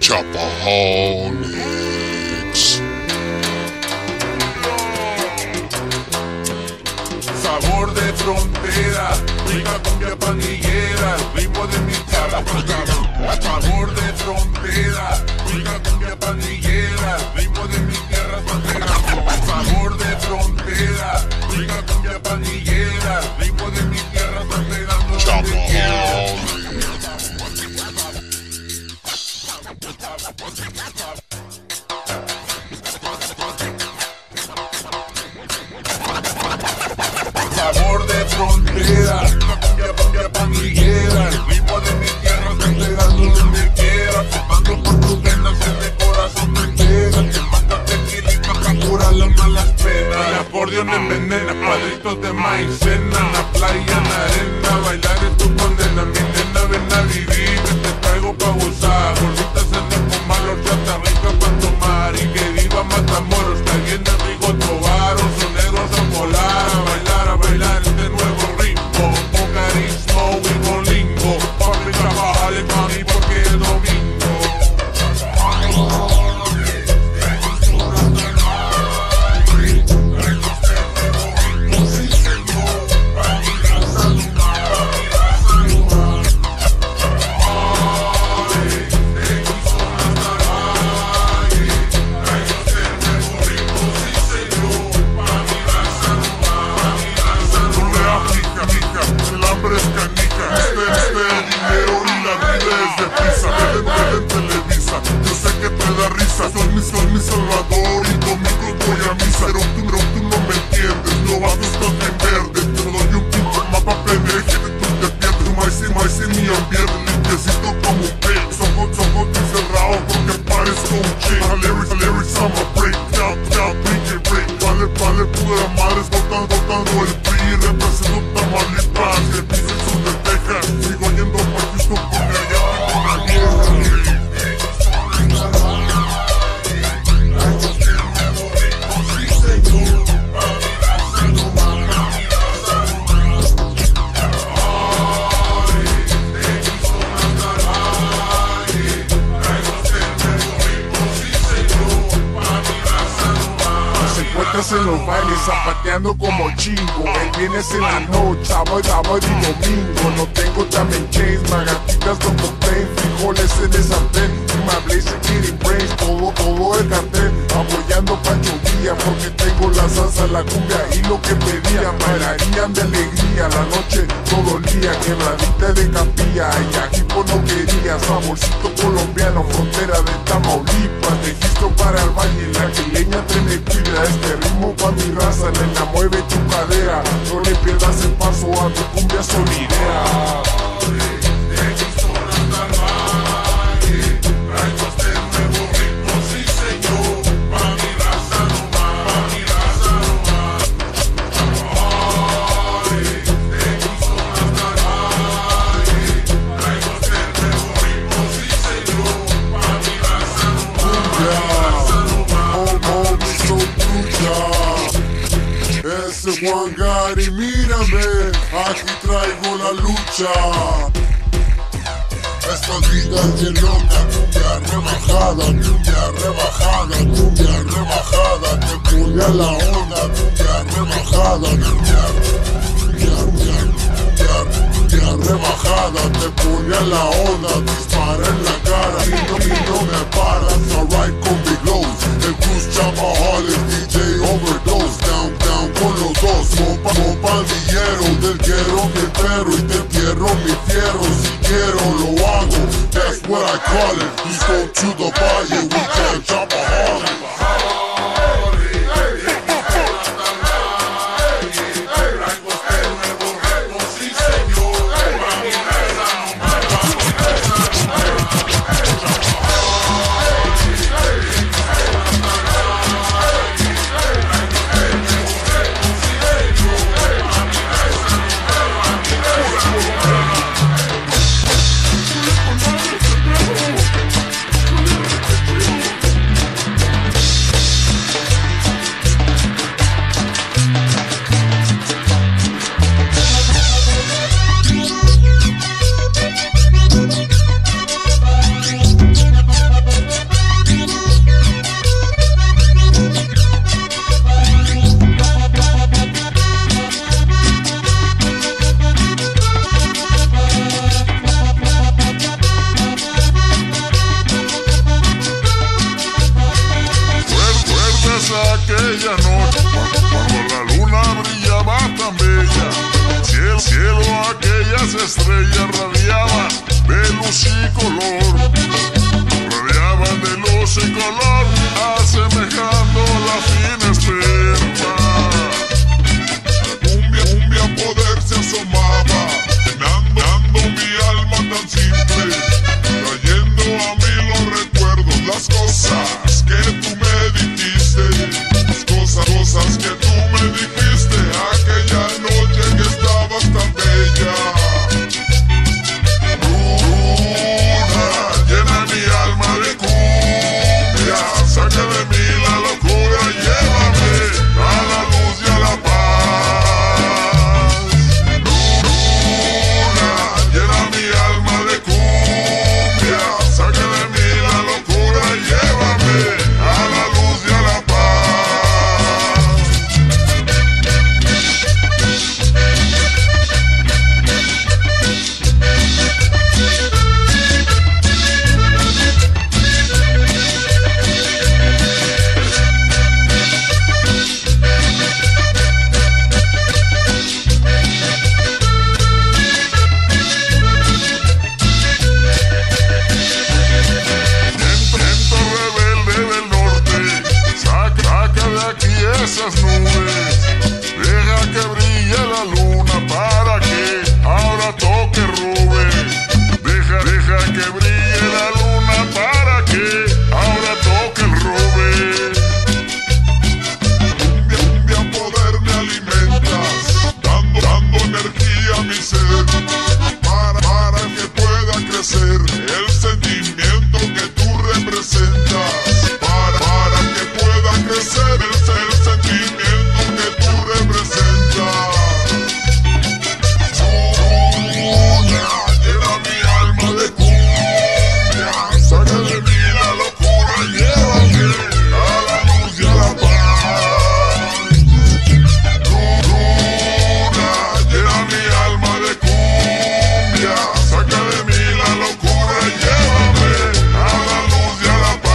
Chapaholics. Sabor de frontera, rica cumbia pandillera, ritmo de mi cara. Sabor de frontera, rica cumbia pandillera, ritmo de mi tierra frontera. Sabor de frontera, rica cumbia pandillera, ritmo de mi tierra frontera. Chapaholics. Sabor de frontera, cumbia pandillera, el ritmo de mi tierra, entregando donde quiera, tomando por tus venas, en mi corazón me pega, te manda tequilita pa' curar las malas penas. El acordeón envenena, cuadritos de maicena, en la playa, en la arena, bailar es tu condena, mi nena ven a vivir, que te traigo pa' gozar, gorditas en el comal, horchata rica pa' tomar, y que viva Matamoros, que viene rico Tobar, soneros a volar, a bailar este nuevo ritmo, con carisma y con lingo, papi trabajale mami porque es domingo. Yo sé que te da risa, soy mi salvador y domingo voy a misa. Pero tú no me entiendes, no vas a estar en verde. Te doy un pinche mapa pendejo que tú te pierdes. Mais en mi ambiente, limpiecito como un pez. Ojos encerrados porque parezco un chick. Lyrics, I'm a break, down, break. Vale, pura madre, botando el PRI. Represento Tamaulipas, que dicen son de Texas. Sigo yendo pa' Houston porque allá tengo una guerra. En los bailes zapateando como chingo. El viernes en la noche, sábado y domingo. No tengo también chains, magatitas no compré, frijoles en el sartén. My blaze, getting brains, todo el cartel. Apoyando Pancho Villa porque tengo la salsa, la cumbia y lo que pedían. Bailarían de alegría, la noche todo el día. Quebradita de capilla y aquí no quería. Saborcito colombiano, frontera de Tamaulipas. Registro para el valle, la quileña te me cuida. Este ritmo pa' mi raza, nena, mueve tu cadera. No le pierdas el paso a tu cumbia sonidera. Ese Juan Gary, mírame, aquí traigo la lucha. Esta vida es bien loca, cumbia rebajada, te pone a la onda, cumbia rebajada, cumbia rebajada, te pone a la onda, dispara en la cara y no me paras, alright con Big Lows, el Cruz Chapaholics, DJ Overdose, down con los dos, como pandillero del guerrero mi perro y te entierro mi fierro, si quiero lo hago, that's what I call it, please go to the valle, we can Chapaholics. aquella noche, cuando la luna brillaba tan bella, cielo aquellas estrellas radiaban de luz y color, radiaban de luz y color, asemejando la fina esperma. La cumbia poder se asomaba, llenando mi alma tan simple, trayendo a mí los recuerdos, las cosas que tú me dijiste, las cosas que tú me dijiste aquella noche que estabas tan bella. Luna, llena mi alma de cumbia, saca de mí la locura, llévame a la luz y a la paz. Luna, llena mi alma de cumbia, saca de mí la locura, llévame a la luz y a la paz. Esas nubes, deja que brille la luna para que ahora toque Rubén. Deja que brille la luna para que ahora toque el Rubén. Cumbia poder me alimentas, dando energía a mi ser, para que pueda crecer el sentimiento que tú representas, para que pueda crecer el sentimiento que tú representas. Luna, llena mi alma de cumbia, saca de mí la locura, llévame a la luz y a la paz. Luna, llena mi alma de cumbia, saca de mí la locura, llévame a la luz y a la paz.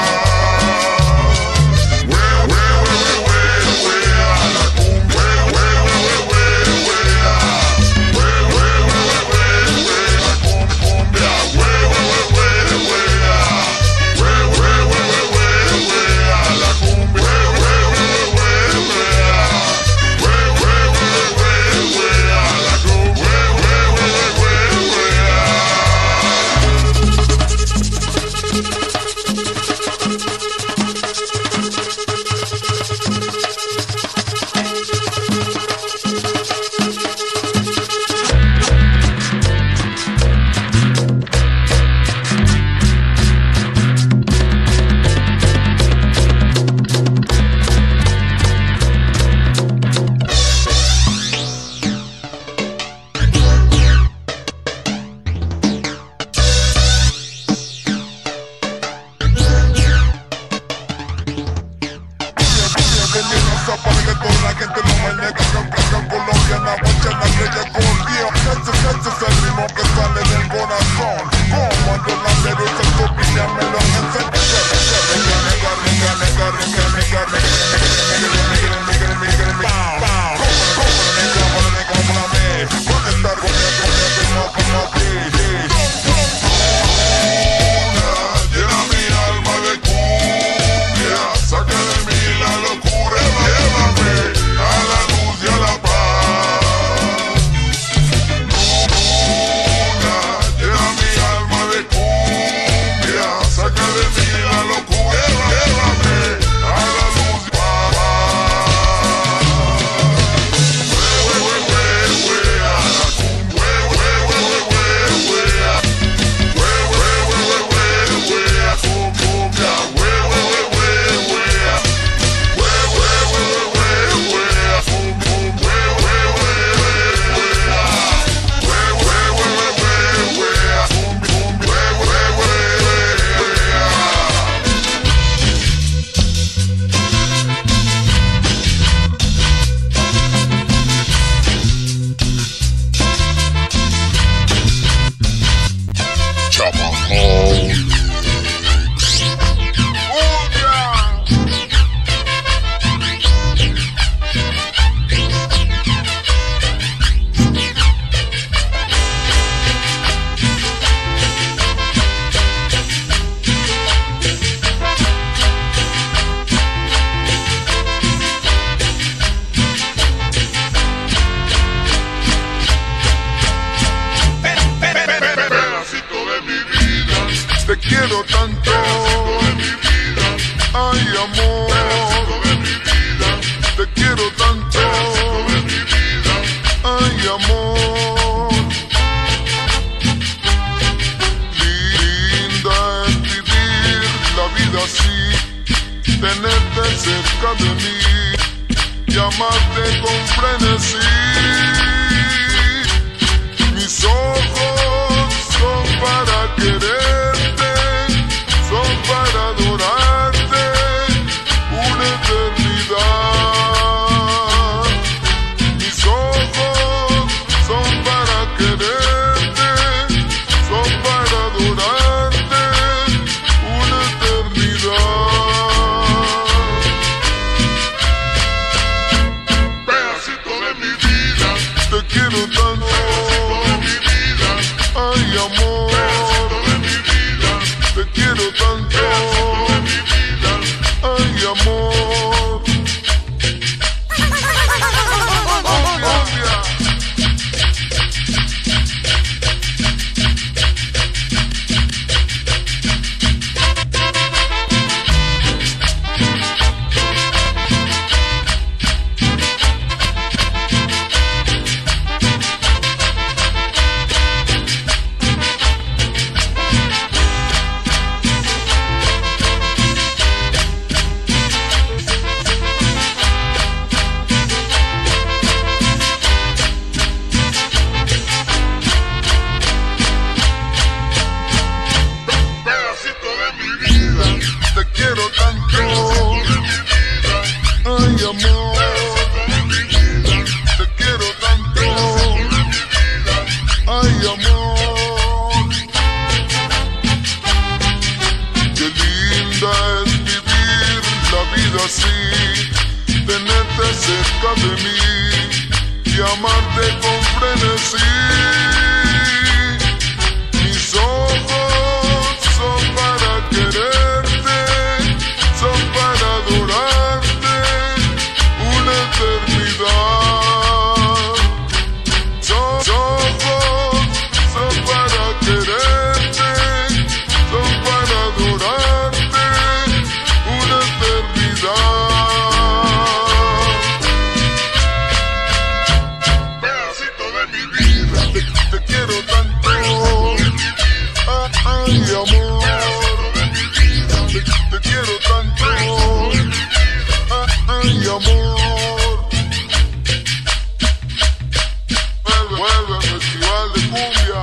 Para que toda la gente no me niegue, canción colombiana, bachana, bella con Dios. Ese es el ritmo que sale del corazón. Cuando la derecha tu opinión me lo encendí. Llena mi alma de cumbia, saca de mí la locura, llévame a la luz y a la paz. Luna, llena mi alma de cumbia. te quiero tanto, ay amor, te quiero tanto, ay amor. Linda es vivir la vida así, tenerte cerca de mí y amarte con frenesí. Mis ojos son para quererte, son para adorarte una eternidad. Mis ojos son para quererte, son para adorarte una eternidad. Pedacito de mi vida, te quiero tanto, ay amor, te quiero tanto, ay amor. Te quiero tanto, ay amor, te quiero tanto, ay amor. Qué linda es vivir la vida así, tenerte cerca de mí y amarte con frenesí. Mis ojos son para quererte, son para adorarte una eternidad. Ojos son para quererte, son para adorarte una eternidad. Pedacito de mi vida, te quiero tanto, ay amor, te quiero tanto, ay amor. Vuelve al festival de cumbia.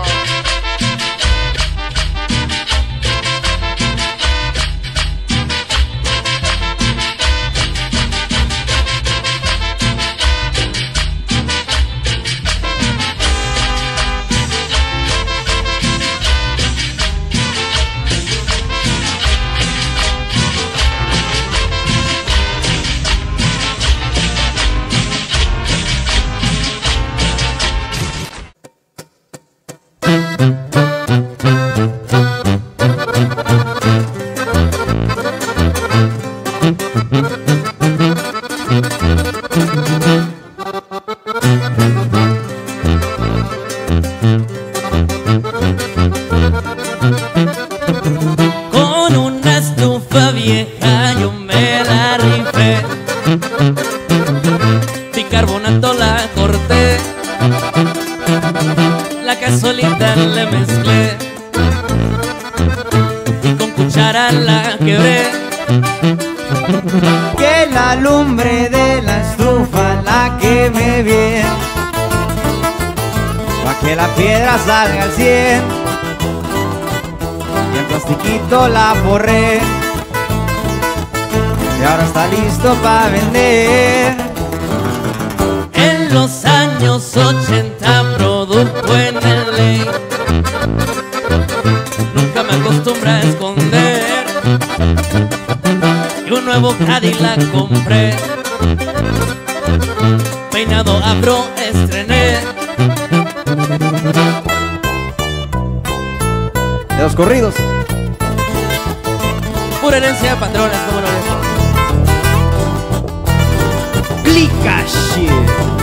Con una estufa vieja yo me la rifé, bicarbonato la corté, la gasolina le mezclé y con cuchara la quebré. Que la lumbre de la estufa la queme bien, pa' que la piedra salga al 100, y en plastiquito la forré, y ahora está listo pa' vender. En los años 80 producto en el ley, nunca me acostumbré a esconder, y un nuevo Cadillac compré, peinado afro estrené. De los corridos, Pura herencia, patrones, como lo ves. Clica shit.